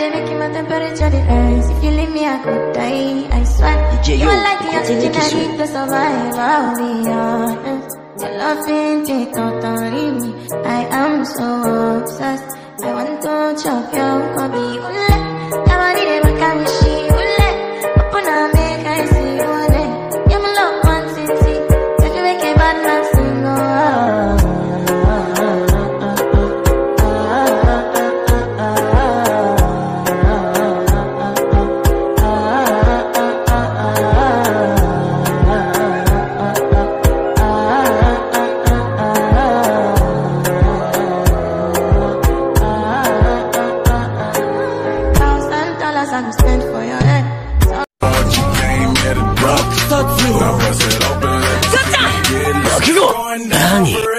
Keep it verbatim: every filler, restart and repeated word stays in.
they making my temperature rise. If you leave me, I could die. I swear. You are like the oxygen I need to survive. I'll be honest. Your love ain't it totally me. I am so obsessed. I want to chop your body. Ule, yamani de makamishi. Ule, upuna make I see. Ule, you're my love one city. If you make a bad man sing, oh. Nani?